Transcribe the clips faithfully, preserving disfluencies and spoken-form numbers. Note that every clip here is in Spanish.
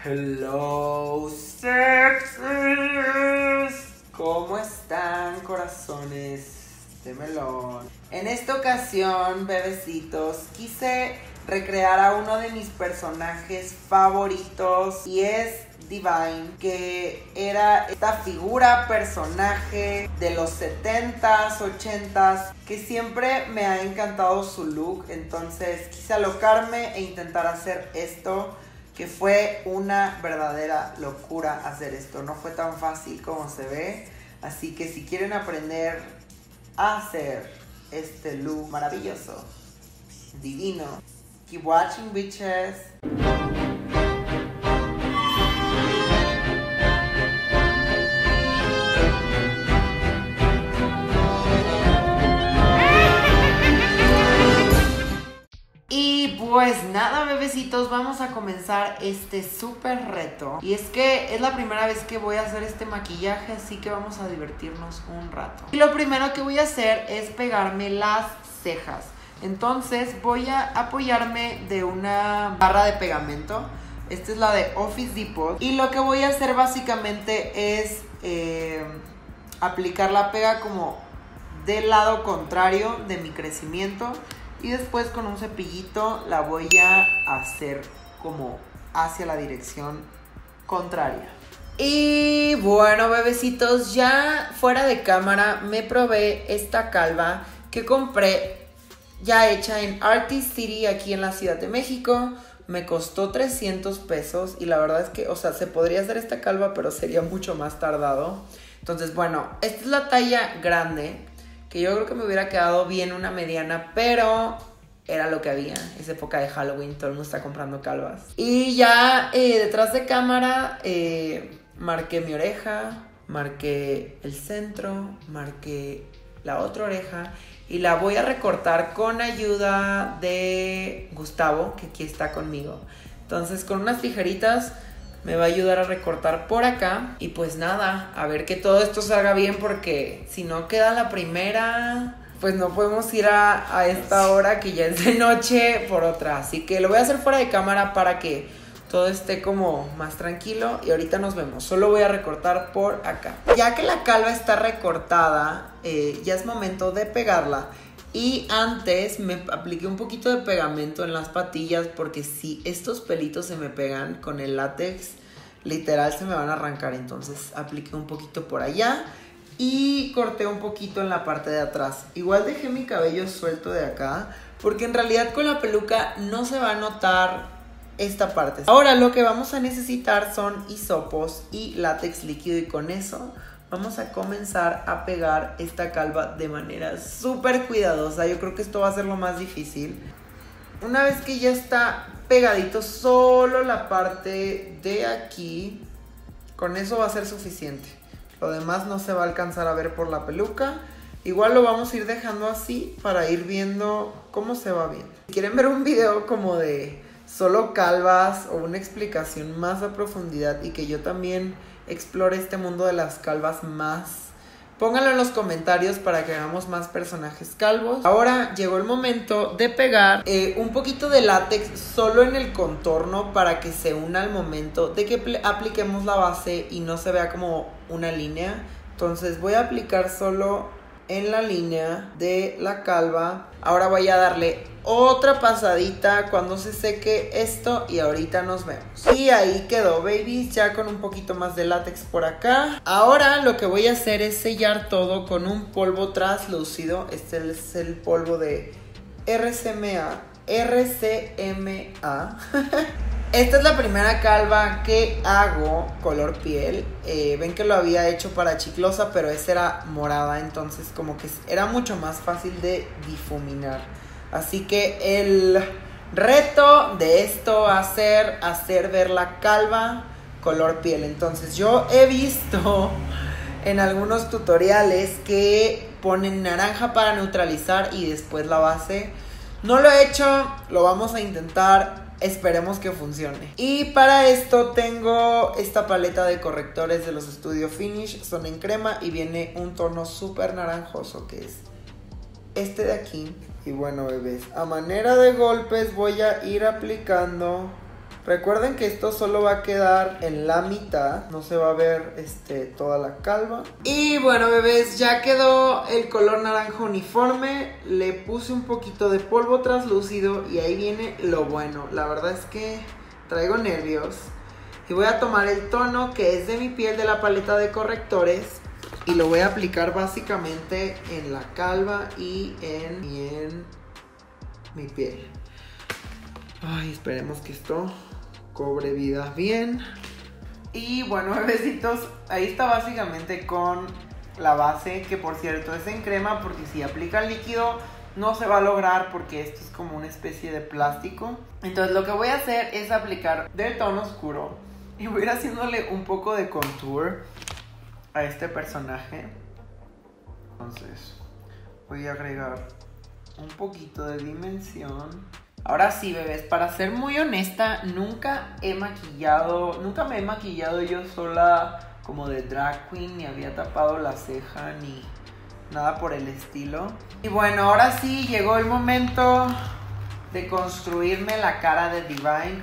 Hello, sexys. ¿Cómo están, corazones de melón? En esta ocasión, bebecitos, quise recrear a uno de mis personajes favoritos y es Divine, que era esta figura, personaje de los setentas, ochentas, que siempre me ha encantado su look. Entonces quise alocarme e intentar hacer esto, que fue una verdadera locura hacer esto. No fue tan fácil como se ve, así que si quieren aprender a hacer este look maravilloso, divino, keep watching, bitches. Y pues nada, bebecitos, vamos a comenzar este súper reto. Y es que es la primera vez que voy a hacer este maquillaje, así que vamos a divertirnos un rato. Y lo primero que voy a hacer es pegarme las cejas. Entonces voy a apoyarme de una barra de pegamento. Esta es la de Office Depot. Y lo que voy a hacer básicamente es eh, aplicar la pega como del lado contrario de mi crecimiento. Y después con un cepillito la voy a hacer como hacia la dirección contraria. Y bueno, bebecitos, ya fuera de cámara me probé esta calva que compré ya hecha en Artist City aquí en la Ciudad de México. Me costó trescientos pesos y la verdad es que, o sea, se podría hacer esta calva, pero sería mucho más tardado. Entonces, bueno, esta es la talla grande, que yo creo que me hubiera quedado bien una mediana, pero era lo que había. Es época de Halloween, todo el mundo está comprando calvas. Y ya eh, detrás de cámara eh, marqué mi oreja, marqué el centro, marqué la otra oreja y la voy a recortar con ayuda de Gustavo, que aquí está conmigo. Entonces con unas tijeritas me va a ayudar a recortar por acá. Y pues nada, a ver que todo esto salga bien, porque si no queda la primera, pues no podemos ir a, a esta hora que ya es de noche por otra. Así que lo voy a hacer fuera de cámara para que todo esté como más tranquilo. Y ahorita nos vemos. Solo voy a recortar por acá. Ya que la calva está recortada, eh, ya es momento de pegarla. Y antes me apliqué un poquito de pegamento en las patillas, porque si estos pelitos se me pegan con el látex, literal se me van a arrancar. Entonces apliqué un poquito por allá y corté un poquito en la parte de atrás. Igual dejé mi cabello suelto de acá, porque en realidad con la peluca no se va a notar esta parte. Ahora lo que vamos a necesitar son hisopos y látex líquido, y con eso vamos a comenzar a pegar esta calva de manera súper cuidadosa. Yo creo que esto va a ser lo más difícil. Una vez que ya está pegadito solo la parte de aquí, con eso va a ser suficiente. Lo demás no se va a alcanzar a ver por la peluca. Igual lo vamos a ir dejando así para ir viendo cómo se va viendo. Si quieren ver un video como de solo calvas o una explicación más a profundidad, y que yo también explore este mundo de las calvas más, pónganlo en los comentarios para que hagamos más personajes calvos. Ahora llegó el momento de pegar eh, un poquito de látex solo en el contorno, para que se una al momento de que apliquemos la base y no se vea como una línea. Entonces voy a aplicar solo en la línea de la calva. Ahora voy a darle otra pasadita cuando se seque esto y ahorita nos vemos. Y ahí quedó, babies, ya con un poquito más de látex por acá. Ahora lo que voy a hacer es sellar todo con un polvo translúcido. Este es el polvo de R C M A. R C M A. Esta es la primera calva que hago color piel. Eh, ven que lo había hecho para chiclosa, pero esta era morada, entonces como que era mucho más fácil de difuminar. Así que el reto de esto va a ser hacer ver la calva color piel. Entonces yo he visto en algunos tutoriales que ponen naranja para neutralizar y después la base. No lo he hecho, lo vamos a intentar. Esperemos que funcione. Y para esto tengo esta paleta de correctores de los Studio Finish. Son en crema y viene un tono súper naranjoso, que es este de aquí. Y bueno, bebés, a manera de golpes voy a ir aplicando Recuerden que esto solo va a quedar en la mitad, no se va a ver este, toda la calva. Y bueno, bebés, ya quedó el color naranja uniforme. Le puse un poquito de polvo translúcido y ahí viene lo bueno. La verdad es que traigo nervios. Y voy a tomar el tono que es de mi piel de la paleta de correctores y lo voy a aplicar básicamente en la calva y en, y en mi piel. Ay, esperemos que esto cobre vida bien. Y bueno, bebecitos, ahí está básicamente con la base, que por cierto es en crema, porque si aplica el líquido no se va a lograr porque esto es como una especie de plástico. Entonces lo que voy a hacer es aplicar del tono oscuro y voy a ir haciéndole un poco de contour a este personaje. Entonces voy a agregar un poquito de dimensión. Ahora sí, bebés, para ser muy honesta, nunca he maquillado, nunca me he maquillado yo sola como de drag queen, ni había tapado la ceja, ni nada por el estilo. Y bueno, ahora sí llegó el momento de construirme la cara de Divine.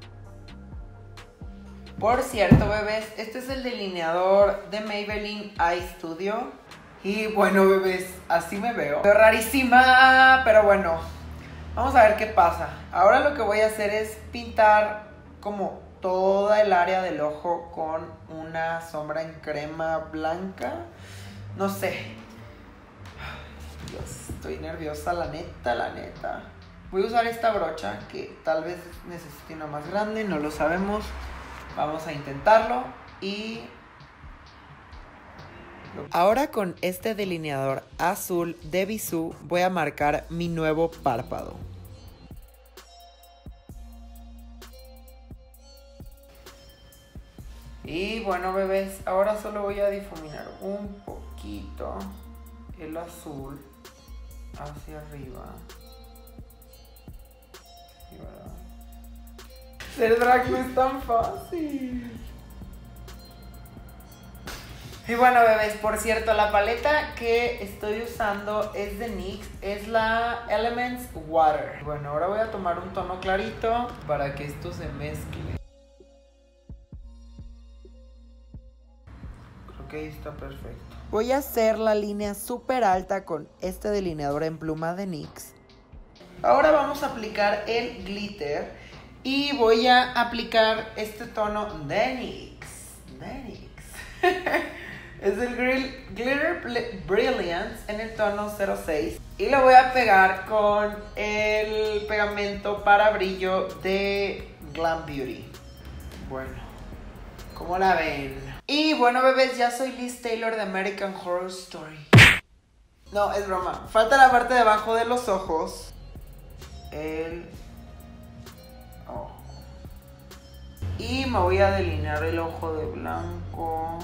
Por cierto, bebés, este es el delineador de Maybelline Eye Studio. Y bueno, bebés, así me veo. Veo rarísima, pero bueno, vamos a ver qué pasa. Ahora lo que voy a hacer es pintar como toda el área del ojo con una sombra en crema blanca. No sé. Dios, estoy nerviosa, la neta, la neta. Voy a usar esta brocha que tal vez necesite una más grande, no lo sabemos. Vamos a intentarlo y... Ahora con este delineador azul de Bisú voy a marcar mi nuevo párpado. Y bueno, bebés, ahora solo voy a difuminar un poquito el azul hacia arriba. Sí, ¿verdad? Ser drag no es tan fácil. Y bueno, bebés, por cierto, la paleta que estoy usando es de NYX, es la Elements Water. Bueno, ahora voy a tomar un tono clarito para que esto se mezcle. Creo que ahí está perfecto. Voy a hacer la línea súper alta con este delineador en pluma de NYX. Ahora vamos a aplicar el glitter y voy a aplicar este tono de NYX. De NYX. Es el Glitter Brilliance en el tono cero seis. Y lo voy a pegar con el pegamento para brillo de Glam Beauty. Bueno, ¿cómo la ven? Y bueno, bebés, ya soy Liz Taylor de American Horror Story. No, es broma. Falta la parte de abajo de los ojos. El ojo. Y me voy a delinear el ojo de blanco.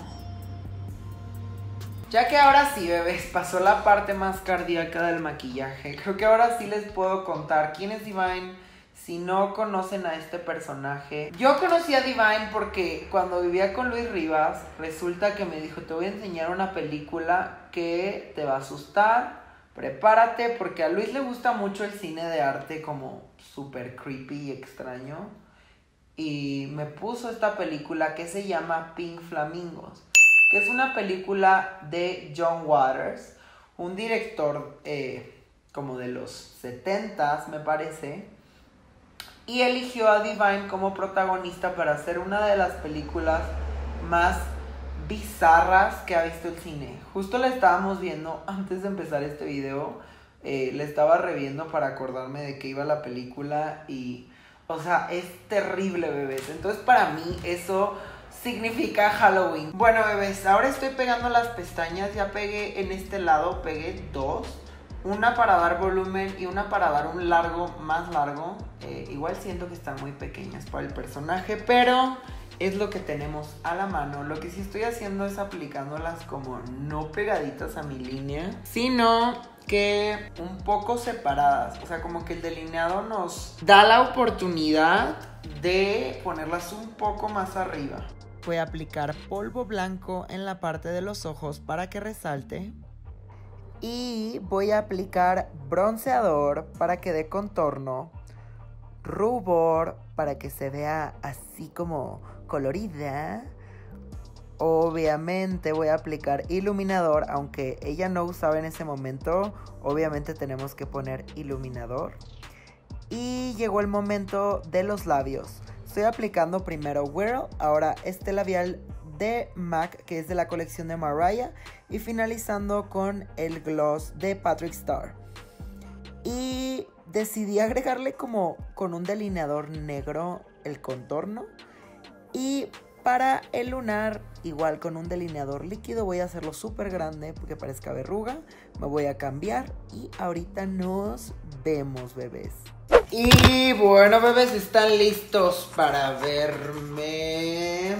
Ya que ahora sí, bebés, pasó la parte más cardíaca del maquillaje. Creo que ahora sí les puedo contar quién es Divine si no conocen a este personaje. Yo conocí a Divine porque cuando vivía con Luis Rivas, resulta que me dijo, te voy a enseñar una película que te va a asustar. Prepárate, porque a Luis le gusta mucho el cine de arte como súper creepy y extraño. Y me puso esta película que se llama Pink Flamingos, que es una película de John Waters, un director eh, como de los setentas, me parece, y eligió a Divine como protagonista para hacer una de las películas más bizarras que ha visto el cine. Justo la estábamos viendo antes de empezar este video, eh, la estaba reviendo para acordarme de que iba la película y, o sea, es terrible, bebés. Entonces para mí eso significa Halloween. Bueno, bebés, ahora estoy pegando las pestañas. Ya pegué en este lado, pegué dos. Una para dar volumen y una para dar un largo más largo. Eh, igual siento que están muy pequeñas para el personaje, pero es lo que tenemos a la mano. Lo que sí estoy haciendo es aplicándolas como no pegaditas a mi línea, sino que un poco separadas. O sea, como que el delineado nos da la oportunidad de ponerlas un poco más arriba. Voy a aplicar polvo blanco en la parte de los ojos para que resalte. Y voy a aplicar bronceador para que dé contorno. Rubor para que se vea así así como colorida. Obviamente voy a aplicar iluminador, aunque ella no usaba en ese momento. Obviamente tenemos que poner iluminador. Y llegó el momento de los labios. Estoy aplicando primero Whirl, ahora este labial de MAC, que es de la colección de Mariah, y finalizando con el gloss de Patrick Star. Y decidí agregarle como con un delineador negro el contorno. Y para el lunar, igual con un delineador líquido, voy a hacerlo súper grande porque parezca verruga. Me voy a cambiar y ahorita nos vemos, bebés. Y bueno, bebés, ¿están listos para verme?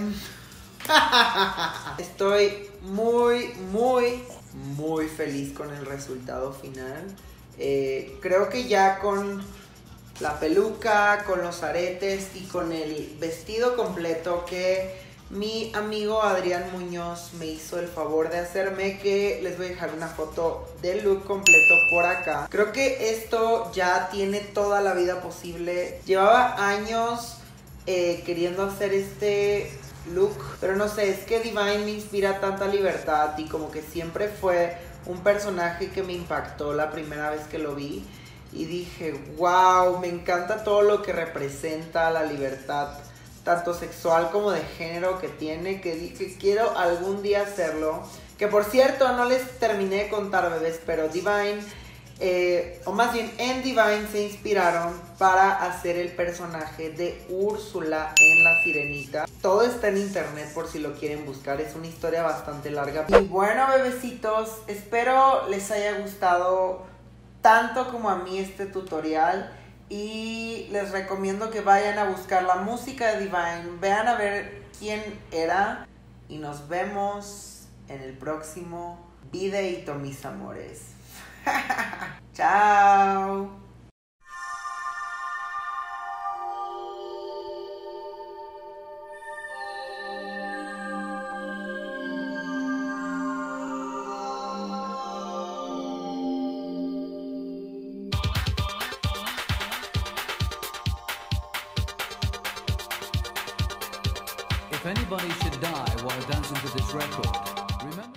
Estoy muy, muy, muy feliz con el resultado final. Eh, creo que ya con la peluca, con los aretes y con el vestido completo que mi amigo Adrián Muñoz me hizo el favor de hacerme, que les voy a dejar una foto del look completo por acá. Creo que esto ya tiene toda la vida posible. Llevaba años eh, queriendo hacer este look, pero no sé, es que Divine me inspira tanta libertad y como que siempre fue un personaje que me impactó la primera vez que lo vi. Y dije, wow, me encanta todo lo que representa la libertad, tanto sexual como de género que tiene, que dije, quiero algún día hacerlo. Que por cierto, no les terminé de contar, bebés, pero Divine, eh, o más bien en Divine se inspiraron para hacer el personaje de Úrsula en La Sirenita. Todo está en internet por si lo quieren buscar, es una historia bastante larga. Y bueno, bebecitos, espero les haya gustado tanto como a mí este tutorial, y les recomiendo que vayan a buscar la música de Divine, vean a ver quién era, y nos vemos en el próximo videito, mis amores. Chao. If anybody should die while dancing to this record, remember